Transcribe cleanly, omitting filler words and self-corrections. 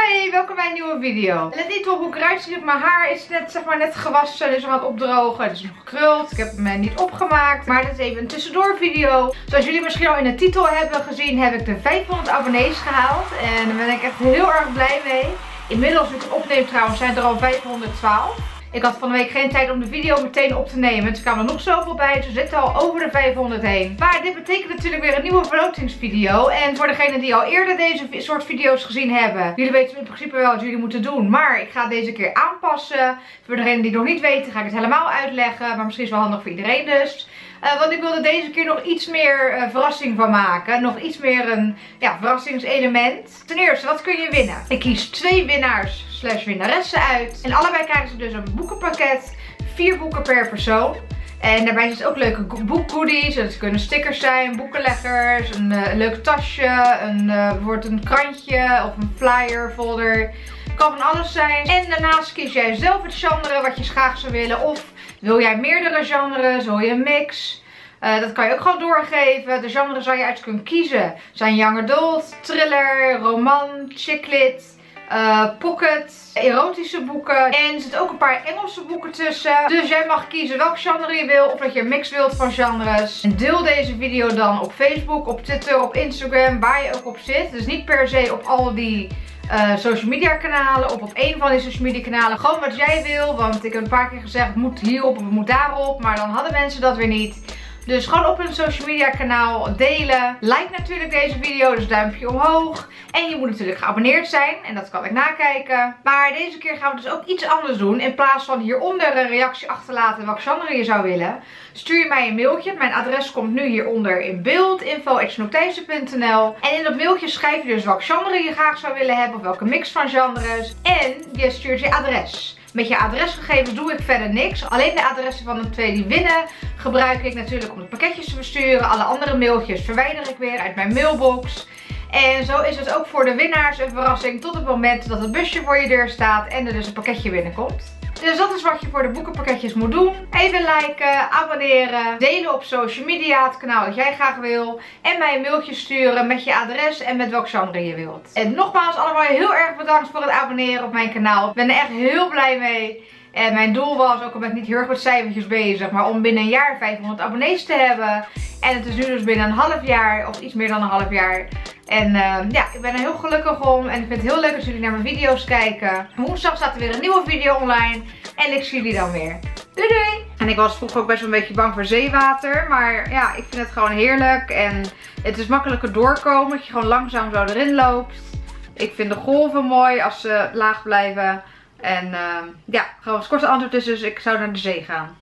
Hoi, welkom bij een nieuwe video. Let niet op hoe ik eruit zie. Mijn haar is net gewassen, dus nog aan het opdrogen. Het is nog gekruld. Ik heb hem niet opgemaakt. Maar dat is even een tussendoor video. Zoals jullie misschien al in de titel hebben gezien, heb ik de 500 abonnees gehaald. En daar ben ik echt heel erg blij mee. Inmiddels, nu ik het opneem trouwens, zijn er al 512. Ik had van de week geen tijd om de video meteen op te nemen. Dus er kwamen er nog zoveel bij. Dus we zitten al over de 500 heen. Maar dit betekent natuurlijk weer een nieuwe verlotingsvideo. En voor degenen die al eerder deze soort video's gezien hebben. Jullie weten in principe wel wat jullie moeten doen. Maar ik ga het deze keer aanpassen. Voor degenen die het nog niet weten ga ik het helemaal uitleggen. Maar misschien is het wel handig voor iedereen dus. Want ik wilde deze keer nog iets meer verrassing van maken. Nog iets meer een verrassingselement. Ten eerste, wat kun je winnen? Ik kies 2 winnaars / winnaressen uit. En allebei krijgen ze dus een boekenpakket. 4 boeken per persoon. En daarbij zitten ook leuke boekgoodies. Het kunnen stickers zijn, boekenleggers, een leuk tasje, bijvoorbeeld een krantje of een flyer, folder. Kan van alles zijn. En daarnaast kies jij zelf het genre wat je graag zou willen. Of wil jij meerdere genres? Wil je een mix? Dat kan je ook gewoon doorgeven. De genres zou je uit kunnen kiezen. Zijn young adult, thriller, roman, chicklit, pocket, erotische boeken. En er zitten ook een paar Engelse boeken tussen. Dus jij mag kiezen welk genre je wil. Of dat je een mix wilt van genres. En deel deze video dan op Facebook, op Twitter, op Instagram. Waar je ook op zit. Dus niet per se op al die social media kanalen of op één van die social media kanalen. Gewoon wat jij wil, want ik heb een paar keer gezegd het moet hierop of het moet daarop, maar dan hadden mensen dat weer niet. Dus gewoon op een social media kanaal delen. Like natuurlijk deze video, dus duimpje omhoog. En je moet natuurlijk geabonneerd zijn en dat kan ik nakijken. Maar deze keer gaan we dus ook iets anders doen. In plaats van hieronder een reactie achterlaten welk genre je zou willen, stuur je mij een mailtje. Mijn adres komt nu hieronder in beeld. info@snoektijssen.nl. En in dat mailtje schrijf je dus welk genre je graag zou willen hebben. Of welke mix van genres. En je stuurt je adres. Met je adresgegevens doe ik verder niks. Alleen de adressen van de 2 die winnen gebruik ik natuurlijk om de pakketjes te versturen. Alle andere mailtjes verwijder ik weer uit mijn mailbox. En zo is het ook voor de winnaars een verrassing tot het moment dat het busje voor je deur staat en er dus een pakketje binnenkomt. Dus dat is wat je voor de boekenpakketjes moet doen. Even liken, abonneren, delen op social media, het kanaal dat jij graag wil. En mij een mailtje sturen met je adres en met welk genre je wilt. En nogmaals allemaal heel erg bedankt voor het abonneren op mijn kanaal. Ik ben er echt heel blij mee. En mijn doel was, ook al ben ik niet heel erg met cijfertjes bezig, maar om binnen een jaar 500 abonnees te hebben. En het is nu dus binnen een half jaar, of iets meer dan een half jaar. En ik ben er heel gelukkig om. En ik vind het heel leuk als jullie naar mijn video's kijken. Woensdag staat er weer een nieuwe video online. En ik zie jullie dan weer. Doei doei! En ik was vroeger ook best wel een beetje bang voor zeewater. Maar ja, ik vind het gewoon heerlijk. En het is makkelijker doorkomen. Dat je gewoon langzaam zo erin loopt. Ik vind de golven mooi als ze laag blijven. En gewoon het korte antwoord is dus ik zou naar de zee gaan.